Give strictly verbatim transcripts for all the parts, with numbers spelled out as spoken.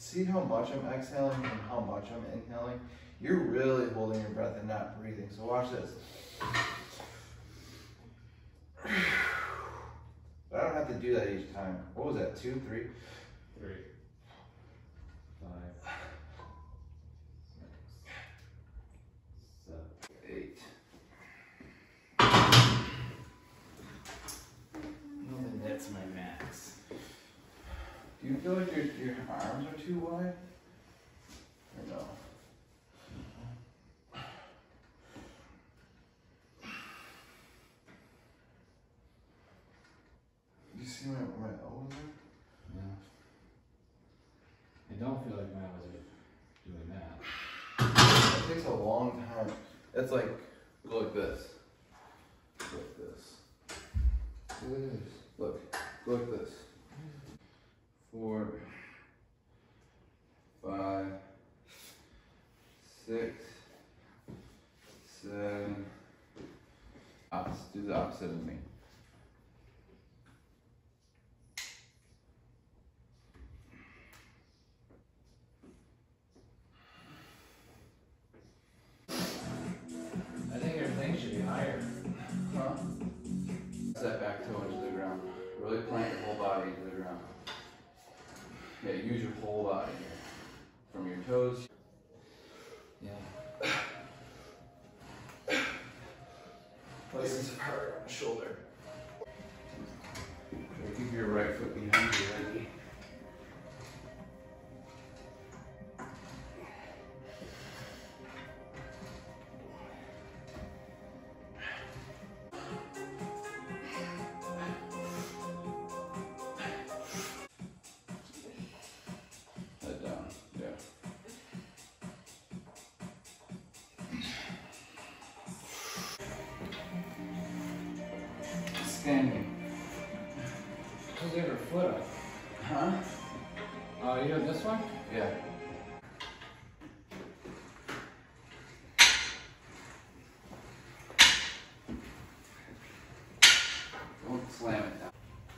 see how much I'm exhaling and how much I'm inhaling? You're really holding your breath and not breathing. So watch this. But I don't have to do that each time. What was that, two, three? Three. Five. Six. Seven. Eight. And that's my max. Do you feel like your, your arms are too wide? Or no? You see my, my elbows are? Yeah. I don't feel like my elbows are doing that. It takes a long time. It's like, go like this. Go like this. Look, go like this. Four, five, six, seven. Opposite, do the opposite of me. I think everything should be higher. Huh? Set back toe into the ground. Really plant your whole body into the ground. Yeah, use your whole body here. From your toes. Yeah. Place this hard on the shoulder. Try to keep your right foot behind your right knee. Head down, yeah. Standing. How's your foot up? Huh? Oh, you doing this one? Yeah. Don't slam it down.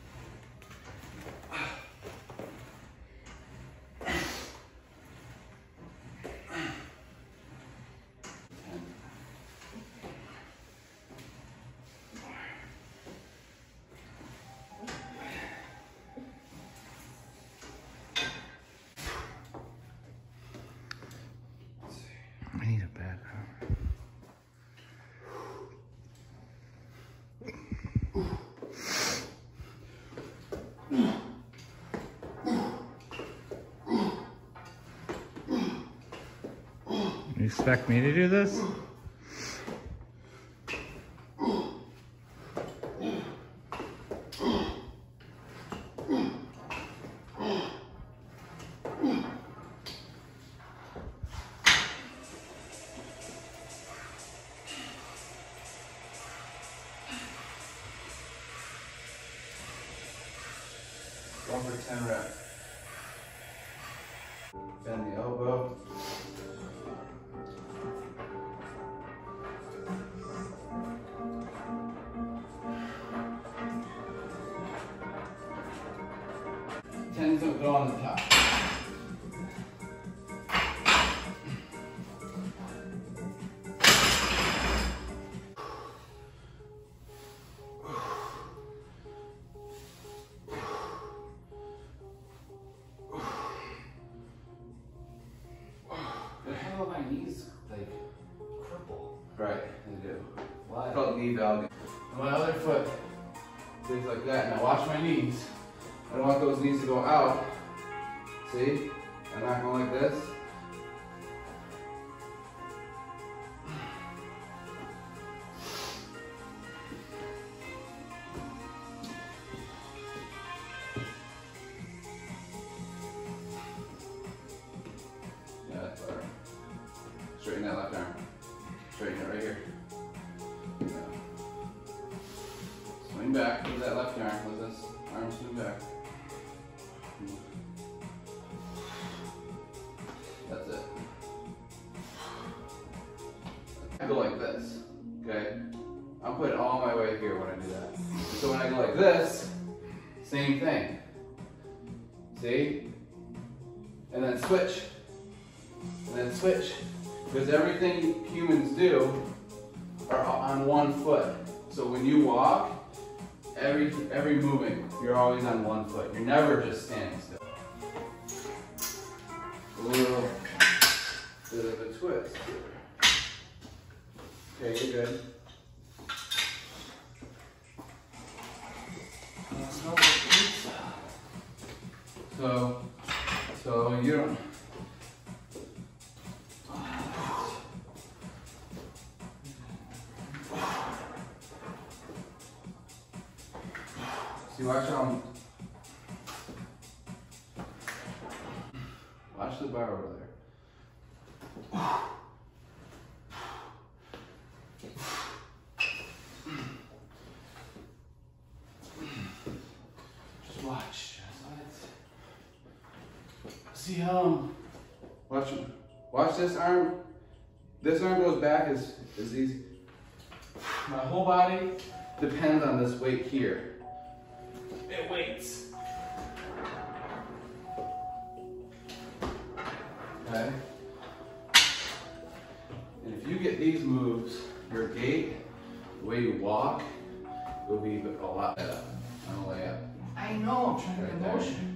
I need a bed. You expect me to do this? One for ten reps. Bend the elbow. Ten foot go on the top. The hell are my knees like crippled? Right, they do. Why? It's called knee valgus. My other foot things like that. Now watch my knees. I don't want those knees to go out. See? I'm not going like this. Yeah, that's better. Straighten that left arm. Straighten it right here. Yeah. Swing back with that left arm. With this arm swing back. That's it. I go like this, okay? I'm putting all my weight here when I do that. So when I go like this, same thing. See? and then switch, and then switch. Because everything humans do are on one foot. So when you walk, every every movement, you're always on one foot. You're never just standing still. A little bit of a twist here. Okay, you're good. So, so you don't. See, watch on. Watch the bar over there. Just watch. See how. Watch. Watch this arm. This arm goes back as as easy. My whole body depends on this weight here. It waits. Okay? And if you get these moves, your gait, the way you walk, will be a lot better on the way up. I know, I'm trying to get motion.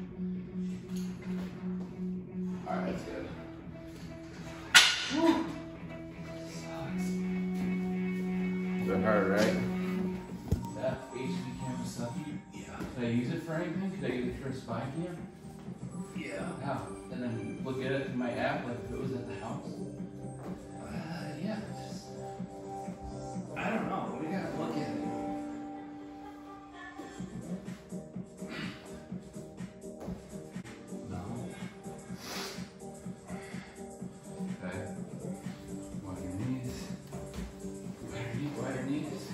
Alright, that's good. Whew. A bit harder, right? That H D camera stuff, yeah. Could I use it for anything? Could I use it for a spy cam? Yeah. How? And then look at it in my app like if it was at the house? Uh, yeah. Just, I don't know. We gotta look at it. No. Okay. On your knees. Wider knees, wider knees.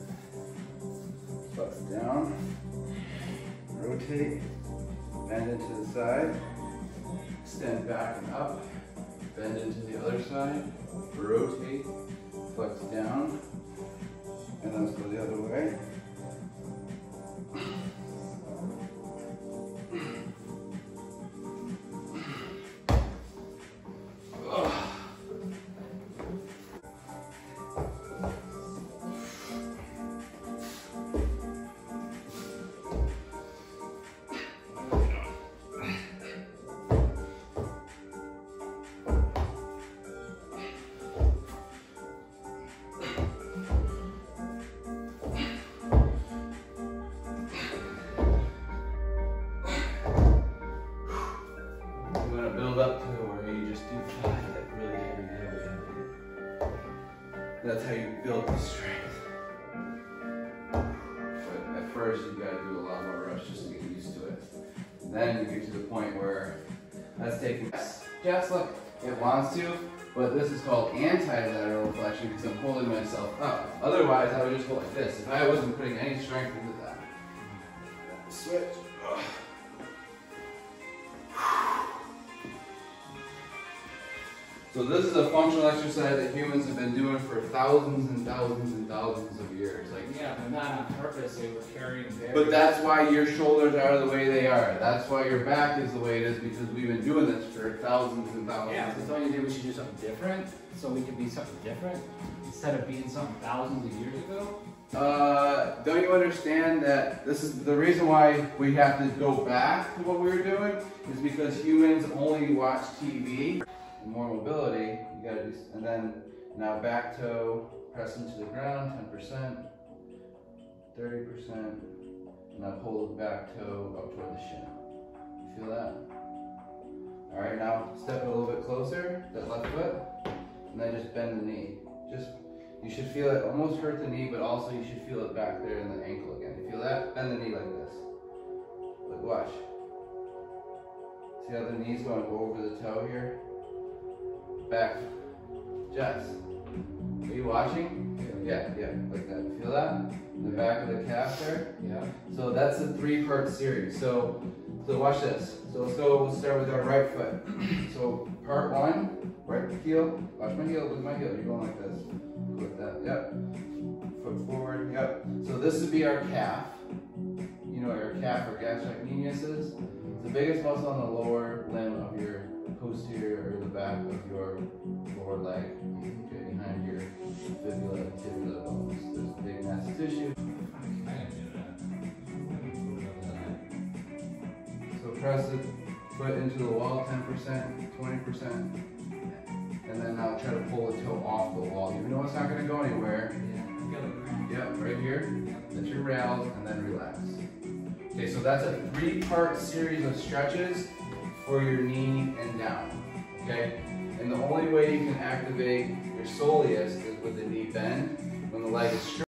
Bust down. Rotate. Bend into the side. Extend back and up. Bend into the other side. Rotate. Flex down. And then let's go the other way. Up to where you just do five like really heavy, heavy, heavy. That's how you build the strength. But at first you gotta do a lot more reps just to get used to it. And then you get to the point where that's taking yes, look, it wants to, but this is called anti-lateral flexion because I'm holding myself up. Otherwise I would just hold like this if I wasn't putting any strength into that. Switch. Ugh. So this is a functional exercise that humans have been doing for thousands and thousands and thousands of years. Like, yeah, but not on purpose. They were carrying barriers. But that's why your shoulders are the way they are. That's why your back is the way it is because we've been doing this for thousands and thousands. Yeah, so don't you think we should do something different so we can be something different instead of being something thousands of years ago? Uh, don't you understand that this is the reason why we have to go back to what we were doing is because humans only watch T V. More mobility, you gotta do, and then now back toe, press into the ground, ten percent, thirty percent, and now pull the back toe up toward the shin. You feel that? All right, now step a little bit closer, that left foot, and then just bend the knee. Just, you should feel it almost hurt the knee, but also you should feel it back there in the ankle again. You feel that? Bend the knee like this. Look, watch. See how the knee's going over the toe here? Back. Jess, are you watching? Yeah, yeah, like that. Feel that? In the back of the calf there? Yeah. So that's a three-part series. So, so watch this. So let's go, we'll start with our right foot. So part one, right heel. Watch my heel, look at my heel. You're going like this. Like that, yep. Foot forward, yep. So this would be our calf. You know what your calf or gastrocnemius is? It's the biggest muscle on the lower limb of your posterior or the back of your lower leg, okay, behind your fibula and tibia bones. There's big mass tissue. So press the foot into the wall ten percent, twenty percent, and then now try to pull the toe off the wall. Even though it's not going to go anywhere. Yep, right here. That's your rails, and then relax. Okay, so that's a three-part series of stretches for your knee and down. Okay, and the only way you can activate your soleus is with the knee bend when the leg is straight.